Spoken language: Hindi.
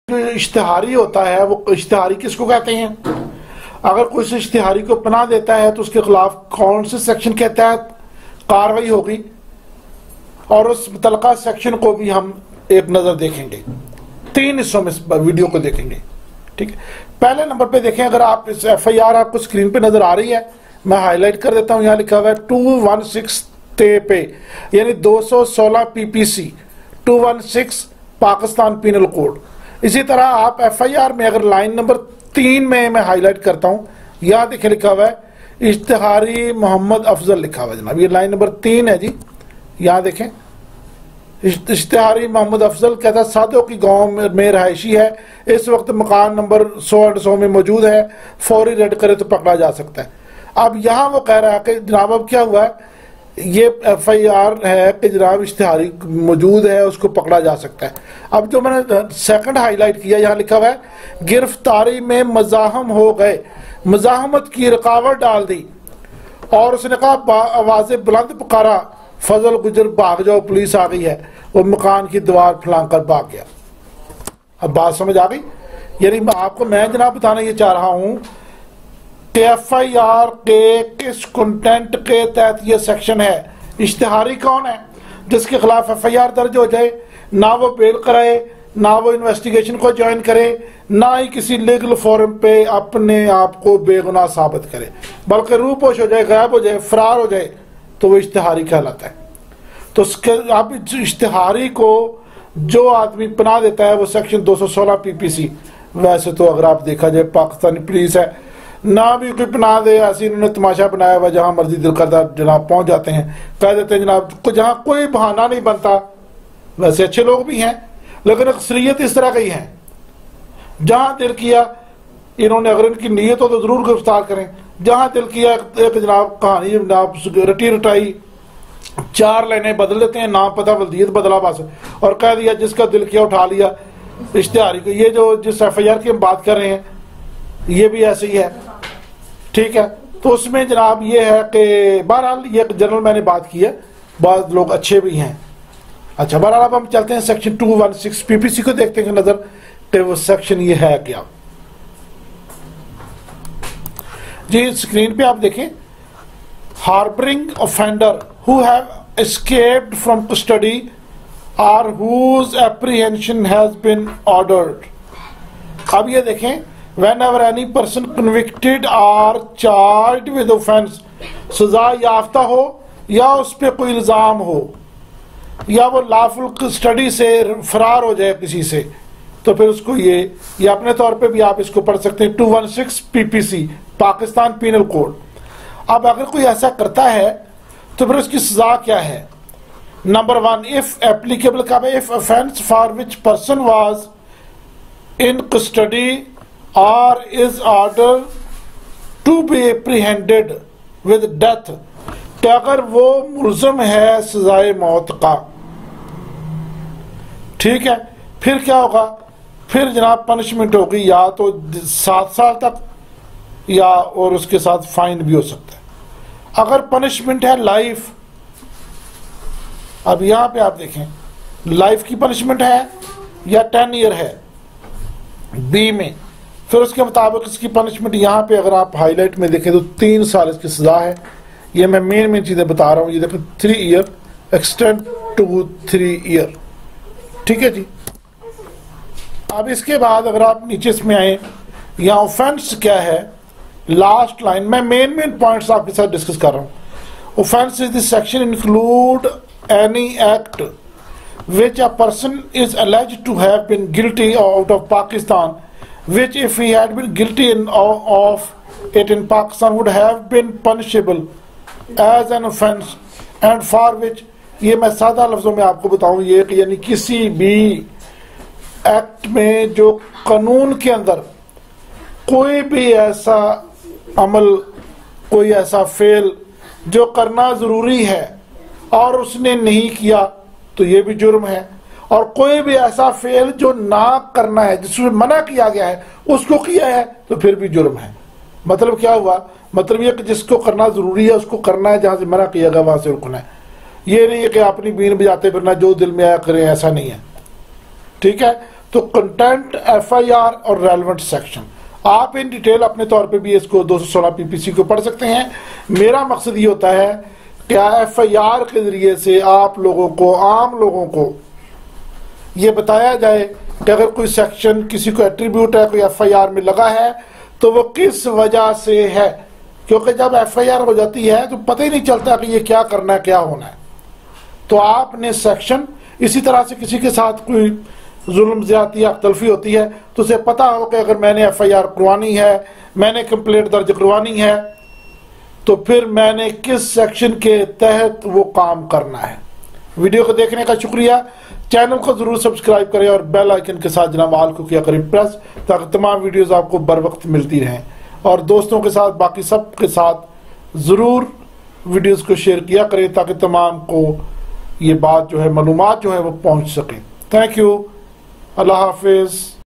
जो इश्तिहारी होता है वो इश्तिहारी किसको कहते हैं? अगर कोई इस इश्तिहारी को पनाह देता है तो उसके खिलाफ कौन से सेक्शन के तहत कार्रवाई होगी, और उस मुतलका सेक्शन को भी हम एक नजर देखेंगे। 3 हिस्सों में इस वीडियो को देखेंगे। ठीक है, पहले नंबर पे देखें, अगर आप इस FIR आपको स्क्रीन पे नजर आ रही है, मैं हाईलाइट कर देता हूं। यहां लिखा हुआ है 216 पे, यानी 216 PPC 216 पाकिस्तान पीनल कोड। इसी तरह आप FIR में अगर लाइन नंबर 3 में मैं हाईलाइट करता हूं, यहां देखें लिखा हुआ है इश्तिहारी मोहम्मद अफजल लिखा हुआ है जनाब, ये लाइन नंबर 3 है जी। यहां देखें इश्तिहारी मोहम्मद अफजल कहता है सादों की गांव में रहायशी है, इस वक्त मकान नंबर 100 में मौजूद है, फौरी रेड करे तो पकड़ा जा सकता है। अब यहां वो कह रहा है कि जनाब अब क्या हुआ है, ये FIR है कि जनाब इश्तिहारी मौजूद है, उसको पकड़ा जा सकता है। अब जो मैंने सेकंड हाईलाइट किया, यहां लिखा हुआ है गिरफ्तारी में मजाहम हो गए, मजाहमत की रुकावट डाल दी और उसने कहा आवाजें बुलंद पुकारा, फजल गुजर भाग जाओ पुलिस आ गई है, वो मकान की दीवार फलांग कर भाग गया। अब बात समझ आ गई? यानी मैं जनाब बताना ये चाह रहा हूं कि FIR के किस कंटेंट के तहत ये सेक्शन है। इश्तिहारी कौन है जिसके खिलाफ FIR दर्ज हो जाए, ना वो बेल कराए, ना वो इन्वेस्टिगेशन को ज्वाइन करे, ना ही किसी लीगल फोरम पे अपने आप को बेगुनाह साबित करे, बल्कि रूपोश हो जाए, गायब हो जाए, फरार हो जाए, तो वो इश्तिहारी कहलाता है। तो आप इश्तिहारी को जो आदमी पनाह देता है वो सेक्शन 216 PPC। वैसे तो अगर आप देखा जाए पाकिस्तानी पुलिस है ना भी कोई पनाह दे, ऐसे इन्होंने तमाशा बनाया हुआ, जहां मर्जी दिल करता जनाब पहुंच जाते हैं, कह देते हैं जनाब जहां कोई बहाना नहीं बनता। वैसे अच्छे लोग भी हैं, लेकिन अक्सरियत इस तरह की है, जहां दिल किया इन्होंने, अगर इनकी नीयत हो तो जरूर गिरफ्तार करें, जहां दिल किया एक जनाब कहानी जनाब रटी रटाई 4 लाइनें बदल देते हैं, नाम पता वल्दियत बदला बस, और कह दिया जिसका दिल किया उठा लिया इश्तिहारी को। ये जो जिस FIR की हम बात कर रहे हैं ये भी ऐसे ही है। ठीक है, तो उसमें जनाब ये है कि बहरहाल ये जनरल मैंने बात की है, बहुत लोग अच्छे भी हैं। अच्छा, बहरहाल अब हम चलते हैं सेक्शन 216 PPC को देखते हैं नजर कि वो सेक्शन ये है क्या जी। स्क्रीन पे आप देखें, harbouring offender who have escaped from custody और whose apprehension has been ordered. अब ये देखें, whenever any person convicted or charged with offense, सजा याफ्ता हो या उस पर कोई इल्जाम हो या वो लॉफुल कस्टडी से फरार हो जाए किसी से, तो फिर उसको ये अपने तौर पे भी आप इसको पढ़ सकते हैं 216 PPC पाकिस्तान पीनल कोड। अब अगर कोई ऐसा करता है तो फिर उसकी सजा क्या है? नंबर 1, इफ एप्लीकेबल का if offence for which person was in custody or is ordered to be apprehended with death, कि अगर वो मुलजम है सजाए मौत का। ठीक है, फिर क्या होगा? फिर जनाब पनिशमेंट होगी या तो 7 साल तक या और उसके साथ फाइन भी हो सकता है। अगर पनिशमेंट है लाइफ, अब यहां पे आप देखें लाइफ की पनिशमेंट है या 10 ईयर है बी में, फिर उसके मुताबिक इसकी पनिशमेंट यहाँ पे अगर आप हाईलाइट में देखें तो 3 साल इसकी सजा है। ये मैं मेन चीजें बता रहा हूँ। ये देखें 3 ईयर एक्सटेंड टू 3 ईयर। ठीक है जी। अब इसके बाद अगर आप नीचे इसमें आए, यहाँ ऑफेंस क्या है, लास्ट लाइन में मेन पॉइंट्स आपके साथ डिस्कस कर रहा हूँ। Offence is this section include any act which a person is alleged to have been guilty out of Pakistan, which if he had been guilty of it in Pakistan would have been punishable as an offence and for which, ये मैं सादा लफ्जों में आपको बताऊं, ये यानी किसी भी एक्ट में जो कानून के अंदर कोई भी ऐसा अमल, कोई ऐसा फेल जो करना जरूरी है और उसने नहीं किया तो ये भी जुर्म है, और कोई भी ऐसा फेल जो ना करना है जिसमें मना किया गया है उसको किया है तो फिर भी जुर्म है। मतलब क्या हुआ? मतलब ये कि जिसको करना जरूरी है उसको करना है, जहां से मना किया गया वहां से रुकना है। ये नहीं है कि अपनी बीन बजाते फिरना जो दिल में आया करें, ऐसा नहीं है। ठीक है, तो कंटेंट, एफआईआर और रेलेवेंट सेक्शन, आप इन डिटेल अपने तौर पे भी इसको 216 पीपीसी को पढ़ सकते हैं। मेरा मकसद ये होता है कि एफआईआर के जरिए से आप लोगों को, आम लोगों को ये बताया जाए कि अगर कोई सेक्शन किसी को एट्रीब्यूट है, कोई एफआईआर में लगा है, तो वो किस वजह से है। क्योंकि जब एफआईआर हो जाती है तो पता ही नहीं चलता कि ये क्या करना है, क्या होना है। तो आपने सेक्शन, इसी तरह से किसी के साथ कोई जुल्म ज्यादती या तलफी होती है तो उसे पता हो कि अगर मैंने एफआईआर करवानी है, मैंने कंप्लेंट दर्ज करवानी है, तो फिर मैंने किस सेक्शन के तहत वो काम करना है। वीडियो को देखने का शुक्रिया। चैनल को जरूर सब्सक्राइब करें और बेल आइकन के साथ जनाब आल को किया करें प्रेस, ताकि तमाम वीडियोस आपको बर वक्त मिलती रहें। और दोस्तों के साथ, बाकी सब के साथ जरूर वीडियोस को शेयर किया करें, ताकि तमाम को ये बात जो है, मालूमात जो है वो पहुंच सके। Thank you. अल्लाह हाफिज।